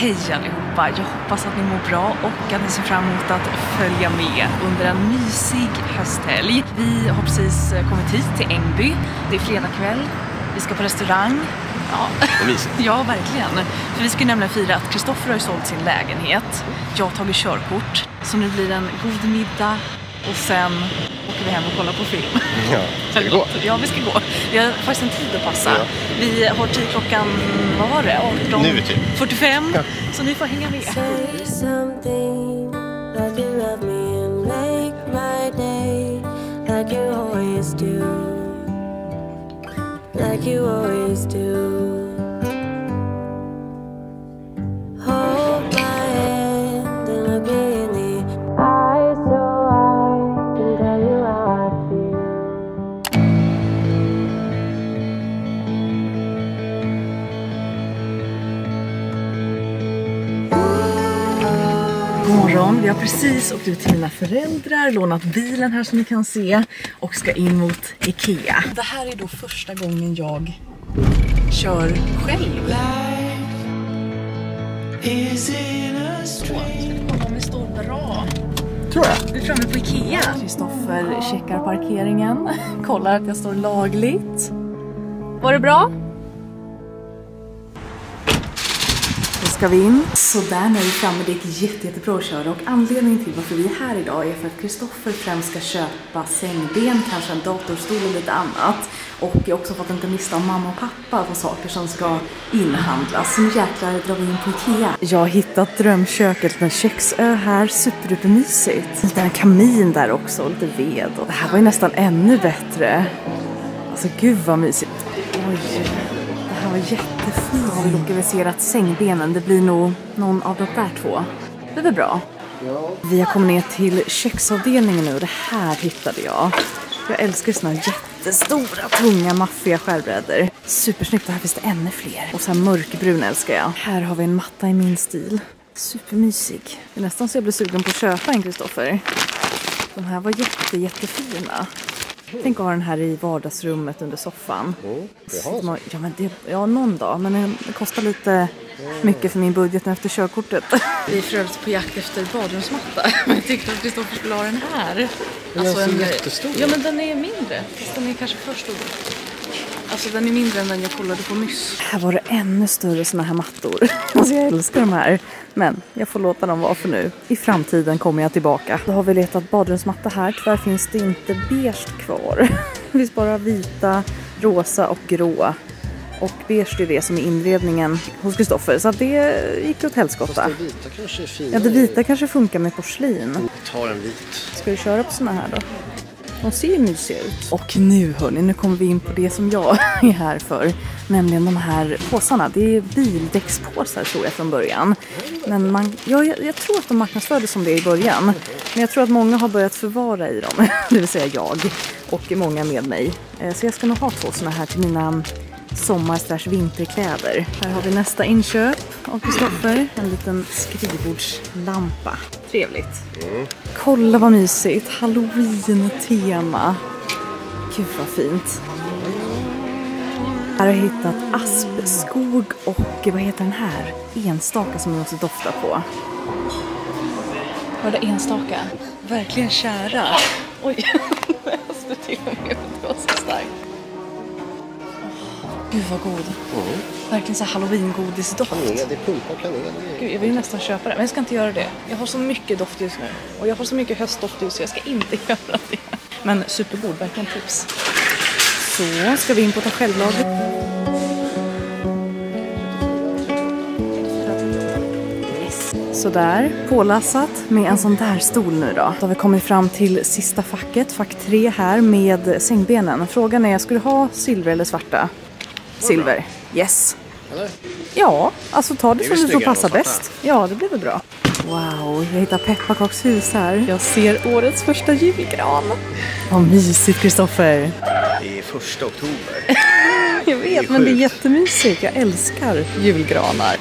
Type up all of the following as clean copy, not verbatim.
Hej allihopa, jag hoppas att ni mår bra och att ni ser fram emot att följa med under en mysig hösthelg. Vi har precis kommit hit till Ängby, det är fredag kväll, vi ska på restaurang. Ja, ja verkligen. För vi ska nämligen fira att Kristoffer har sålt sin lägenhet. Jag har tagit körkort, så nu blir det en god middag och sen åker vi hem och kollar på film. Ja, ska vi gå? Ja, vi ska gå. Vi har faktiskt en tid att passa. Ja. Vi har tid klockan, vad var det? 18? Nu typ. 45. Ja. Så ni får hänga med. Say something like you love me and make my day like you always do. Like you always do. Hold my hand and look me in the eyes so I can tell you how I feel. God morgon, vi har precis åkt ut till mina föräldrar, lånat bilen här som ni kan se och ska in mot Ikea. Det här är då första gången jag kör själv. Kolla om vi står bra. Tror jag. Vi är framme på Ikea. Kristoffer checkar parkeringen, kollar att jag står lagligt. Var det bra? Då ska vi in. Så där när vi är framme, det är ett jättebra att köra och anledningen till varför vi är här idag är för att Kristoffer främst ska köpa sängben, kanske en datorstol och lite annat. Och jag har också fått en lista av mamma och pappa på saker som ska inhandlas. Så nu jäklar drar vi in på Ikea. Jag har hittat drömköket med köksö här, supermysigt. Lite en kamin där också, lite ved. Och det här var ju nästan ännu bättre. Alltså gud vad mysigt. Oj. Det här var jättefint. Har vi lokaliserat sängbenen. Det blir nog någon av de där två. Det är väl bra. Ja. Vi har kommit ner till köksavdelningen nu. Det här hittade jag. Jag älskar såna jättestora, tunga, maffiga skärbrädor. Supersnyggt. Här finns det ännu fler. Och så här mörkbrun älskar jag. Här har vi en matta i min stil. Supermysig. Det är nästan så jag blir sugen på att köpa en, Kristoffer. De här var jättefina. Tänk att ha den här i vardagsrummet under soffan. Ja, men någon dag. Men det kostar lite mycket för min budget efter körkortet. Vi är för övrigt på jakt efter badrumsmatta. Men jag tyckte att Kristoffer skulle ha den här. Alltså den är jättestor. Ja, men den är mindre. Fast den är kanske för stor. Alltså den är mindre än den jag kollade på nyss. Här var det ännu större såna här mattor. Alltså jag älskar de här. Men jag får låta dem vara för nu. I framtiden kommer jag tillbaka. Då har vi letat badrumsmatta här. Tyvärr finns det inte beige kvar. Det finns bara vita, rosa och grå. Och beige är det som är inredningen hos Kristoffer. Så det gick åt helskotta. Det vita kanske är fint. Ja, det vita kanske funkar med porslin. Ta en vit. Ska vi köra på såna här då? De ser mysiga ut. Och nu hörni, nu kommer vi in på det som jag är här för. Nämligen de här påsarna. Det är bildäckspåsar tror jag från början. Men jag tror att de marknadsfördes som det i början. Men jag tror att många har börjat förvara i dem. Det vill säga jag och många med mig. Så jag ska nog ha 2 såna här till mina sommar/vinterkläder. Här har vi nästa inköp av Kristoffer. En liten skrivbordslampa. Trevligt. Kolla vad mysigt. Halloween-tema. Gud vad fint. Här har jag hittat aspskog och vad heter den här? Enstaka som jag måste dofta på. Var det enstaka? Verkligen kära. Oj, jag måste till och med. Det var så starkt. Gud vad god. Verkligen så här halloween-godisdoft. Kanel, det är pumpa kanel. Gud, jag vill nästan köpa det. Men jag ska inte göra det. Jag har så mycket doft just nu. Och jag har så mycket höstdoft just så jag ska inte göra det. Men supergod, verkligen tips. Så ska vi in på ta självlaget. Yes. Sådär, pålassat med en sån där stol nu då. Då har vi kommit fram till sista facket, fack 3 här med sängbenen. Frågan är, ska du ha silver eller svarta? Silver, yes. Eller? Ja, alltså ta det som du tror passar svarta. bäst. Ja, det blir väl bra. Wow, jag hittar pepparkakshus här. Jag ser årets första julgran. Vad mysigt, Kristoffer. Det är 1 oktober. Jag vet, men det är jättemysigt. Jag älskar julgranar.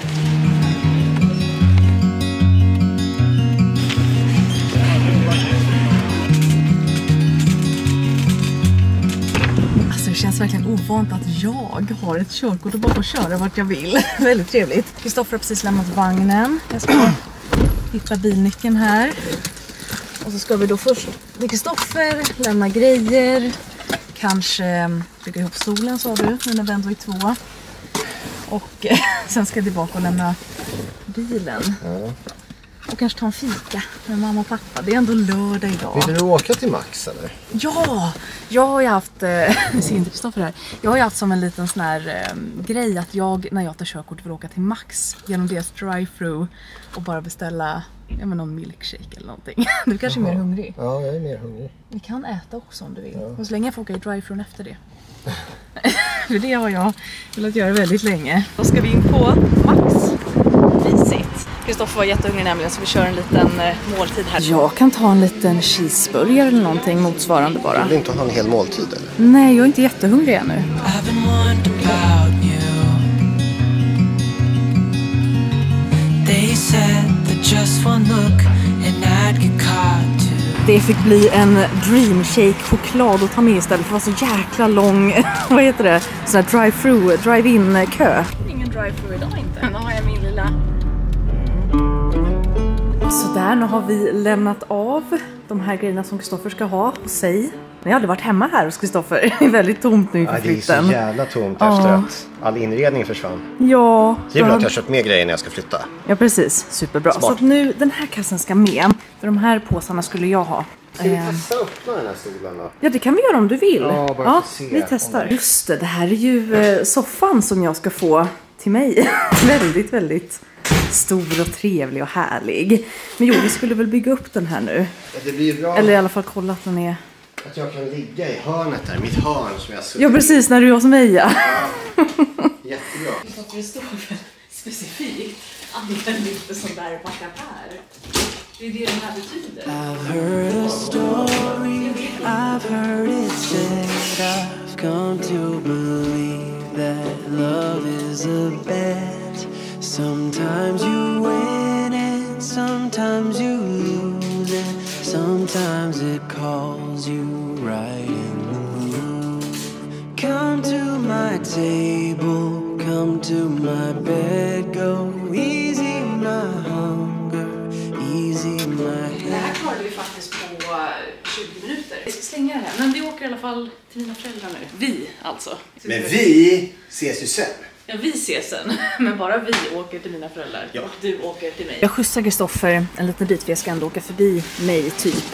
Alltså det känns verkligen ovant att jag har ett körkort och bara får köra vart jag vill. Väldigt trevligt. Kristoffer har precis lämnat vagnen. Jag ska hitta bilnyckeln här. Och så ska vi då först med Kristoffer lämna grejer. Kanske bygga ihop stolen, sa du, nu när vi ändå är 2. Och sen ska jag tillbaka och lämna bilen. Ja. Och kanske ta en fika med mamma och pappa. Det är ändå lördag idag. Vill du åka till Max eller? Ja, jag har ju haft, ser inte Kristoffer här. Jag har ju haft som en liten sån här grej att jag, när jag tar körkort, vill åka till Max genom deras drive-thru och bara beställa någon milkshake eller någonting. Du kanske är mer hungrig? Ja, jag är mer hungrig. Vi kan äta också om du vill. Och så länge jag får åka i drive-thrun efter det. För det har jag velat göra väldigt länge. Då ska vi in på Max. Risigt. Kristoffer var jättehungrig nämligen, så vi kör en liten måltid här. Jag kan ta en liten cheeseburgare eller någonting motsvarande bara. Vill du inte ha en hel måltid eller? Nej, jag är inte jättehungrig ännu. Det fick bli en dreamshake choklad att ta med istället för att vara så jäkla lång, vad heter det? Sån här drive-in kö. Ingen drive-thru idag inte. Nu har jag min lilla. Så där, nu har vi lämnat av de här grejerna som Kristoffer ska ha hos sig. Jag har aldrig varit hemma här hos Kristoffer. Det är väldigt tomt nu för flytten. Det är så jävla tomt efter att all inredning försvann. Ja. Det är bra att jag har köpt mer grejer när jag ska flytta. Ja, precis. Superbra. Smart. Så att nu, den här kassen ska med. För de här påsarna skulle jag ha. Ska vi testa att öppna den här stolen då? Ja, det kan vi göra om du vill. Ja, bara se. Vi testar. Just det, det här är ju soffan som jag ska få till mig. Väldigt, väldigt stor och trevlig och härlig. Men jo, vi skulle väl bygga upp den här nu. Ja, det blir bra. Eller i alla fall kolla att den är... Att jag kan ligga i hörnet där, mitt hörn som jag suttit. Ja, precis, när du är hos mig, ja. Jättebra. Det står väl specifikt använd inte sån där backa här. Det är det den här betyder. I've heard a story, I've heard it said, I've come to believe that love is a bet. Sometimes you win and sometimes you lose it. Sometimes it calls you right in the mood. Come to my table, come to my bed, go easy my hunger, easy my head. Det här klarade vi faktiskt på 20 minuter. Vi ska slänga det här, men vi åker i alla fall till mina föräldrar nu. Vi alltså. Men vi ses ju sen. Ja, vi ses sen. Men bara vi åker till mina föräldrar. Ja. Och du åker till mig. Jag skjutsar Kristoffer en liten bit för jag ska ändå åka förbi mig typ.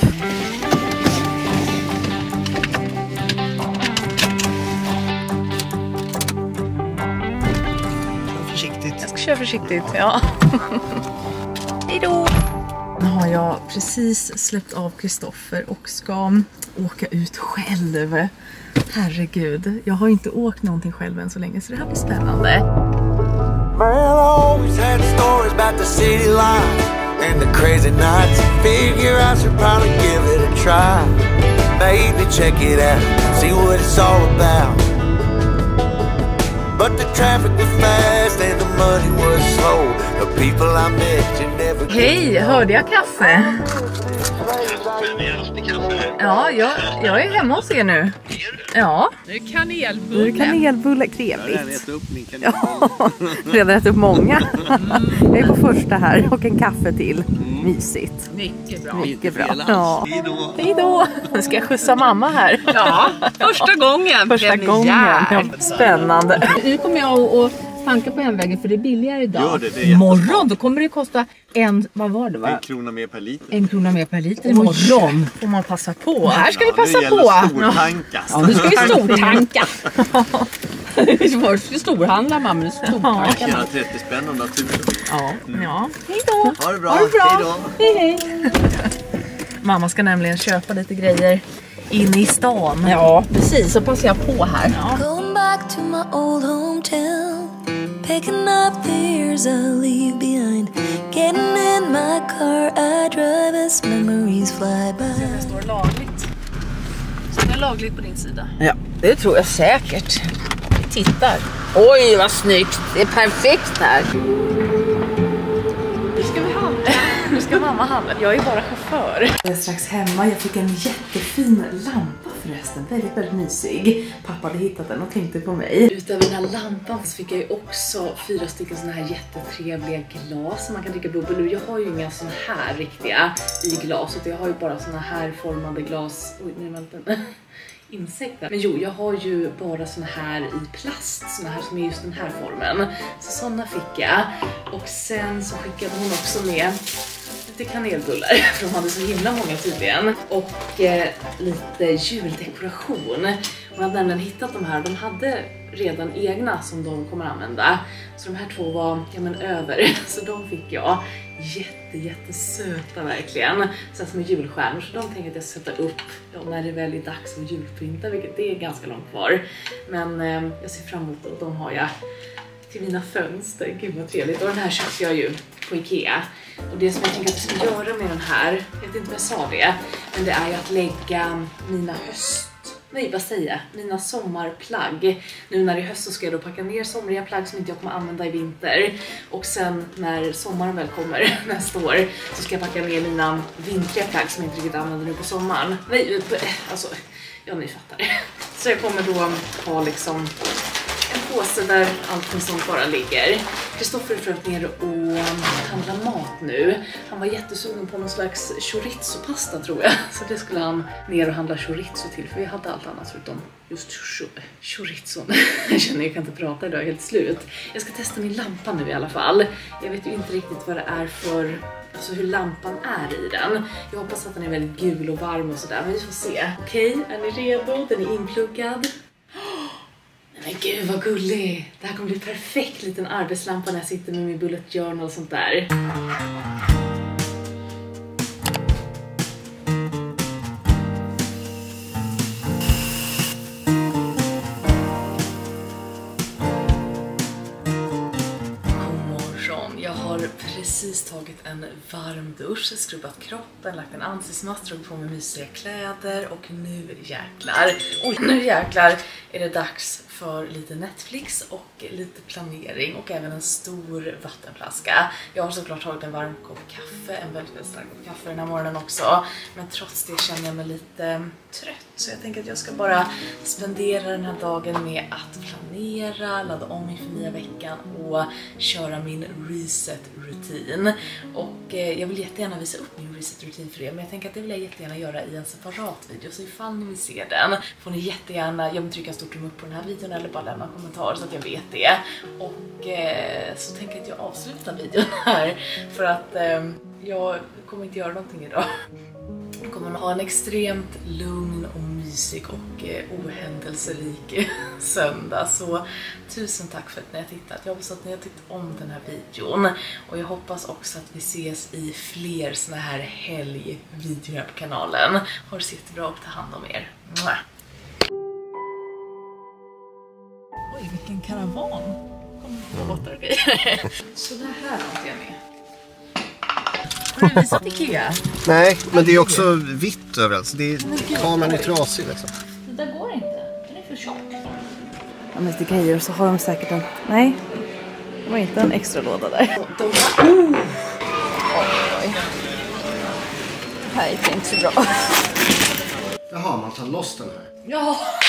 Försiktigt. Jag ska köra försiktigt, ja. Hejdå! Nu har jag precis släppt av Kristoffer och ska åka ut själv. Herregud, jag har inte åkt någonting själv än så länge, så det här blir spännande. Man always had stories about the city life and the crazy nights. Figure I should probably give it a try. Maybe check it out, see what it's all about. But the traffic was fast and the money was slow. The people I met, you never... Hej, hörde jag kaffe? Ja, jag är hemma hos er nu. Ja. Nu är kanelbulle. Nu är kanelbulle, trevligt. Ja, redan ätit upp många. Jag är på första här och en kaffe till. Mysigt. Mycket bra. Mycket bra. Ja. Hej då. Nu ska jag skjutsa mamma här. Ja, första gången. Första gången. Ja, spännande. Nu kommer jag att tanka på hemvägen för det är billigare idag. Gör det, det är Imorgon då kommer det kosta vad var det va? 1 krona mer per liter. 1 krona mer per liter imorgon. Får man passa på. Här ska vi passa det på. stortankas. Ja, nu ska vi stortanka. Först ska vi storhandla mamma, nu stortanka. Tjäna 30 spänn om naturen. Ja. Hej då. Ha det bra. Ha det bra. Hej då. Hej hej. Mamma ska nämligen köpa lite grejer in i stan. Ja, precis. Så passar jag på här. Going back to my old hometown, picking up the years I leave behind, getting in my car, I drive as memories fly by. Det står lagligt. Står det lagligt på din sida? Ja, det tror jag säkert. Vi tittar. Oj, vad snyggt. Det är perfekt här. Nu ska vi handla. Nu ska mamma handla. Jag är bara chaufför. Jag är strax hemma. Jag fick en jättefin lampa för förresten väldigt, väldigt mysig. Pappa hade hittat den och tänkte på mig. Utöver den här lampan så fick jag ju också 4 stycken såna här jättetrevliga glas som man kan dricka bubbel ur. Jag har ju inga såna här riktiga i glaset. Jag har ju bara såna här formade glas. Oj, nu vänta. Insekter. Men jo, jag har ju bara såna här i plast, såna här som är just den här formen. Så såna fick jag. Och sen så skickade hon också med lite kanelbullar, för de hade så himla många tydligen. Och lite juldekoration. Hon hade nämligen hittat de här, de hade redan egna som de kommer använda. Så de här 2 var över, så de fick jag. Jättesöta verkligen. Så som julstjärnor, så de tänkte att jag ska sätta upp när det väl är dags att julpynta, vilket det är ganska långt kvar. Men jag ser fram emot att de har jag till mina fönster. Gud vad trevligt. Och den här köpte jag ju på Ikea. Och det som jag tänker att jag ska göra med den här, jag vet inte om jag sa det, men det är ju att lägga mina mina sommarplagg. Nu när det är höst så ska jag då packa ner somriga plagg som inte jag kommer använda i vinter. Och sen när sommaren väl kommer nästa år så ska jag packa ner mina vintriga plagg som jag inte riktigt använder nu på sommaren. Nej, alltså, ja ni fattar. Så jag kommer då ha liksom en påse där allting som bara ligger. Kristoffer är för ner och handla mat nu. Han var jättesugen på någon slags chorizo-pasta tror jag. Så det skulle han ner och handla chorizo till. För vi hade allt annat förutom just chorizo. Jag känner jag kan inte prata idag, helt slut. Jag ska testa min lampa nu i alla fall. Jag vet ju inte riktigt vad det är för... Alltså hur lampan är i den. Jag hoppas att den är väldigt gul och varm och sådär. Men vi får se. Okej, är ni redo? Den är inpluggad. Men gud vad gullig. Det här kommer bli perfekt liten arbetslampa när jag sitter med min bullet journal och sånt där. Jag har precis tagit en varm dusch, skrubbat kroppen, lagt en ansiktsmask, dragit på mig mysiga kläder och nu jäklar är det dags för lite Netflix och lite planering och även en stor vattenflaska. Jag har såklart tagit en varm kopp kaffe, en väldigt stark kopp kaffe den här morgonen också. Men trots det känner jag mig lite trött. Så jag tänker att jag ska bara spendera den här dagen med att planera, ladda om inför nya veckan och köra min reset-rutin. Och jag vill jättegärna visa upp min reset-rutin för er, men jag tänker att det vill jag jättegärna göra i en separat video. Så ifall ni vill se den får ni jättegärna, jag vill trycka en stor tumme upp på den här videon eller bara lämna en kommentar så att jag vet det. Och så tänker jag att jag avslutar videon här för att jag kommer inte göra någonting idag. Jag kommer att ha en extremt lugn och mysig och ohändelserik söndag. Så tusen tack för att ni har tittat. Jag hoppas att ni har tyckt om den här videon. Och jag hoppas också att vi ses i fler såna här helgvideor på kanalen. Ha det så jättebra och ta hand om er. Oj, vilken karavan. Båtar och grejer. Så det här har jag med. Har du visat Ikea? Nej, men det är också vitt överallt. Så det är, kameran är trasig liksom. Det där går inte. Den är för tjock. Ja, men det grejer så har de säkert en... Nej, det var inte en extra låda där. Oj. Det här är inte så bra. Jaha, man tar loss den här. Ja.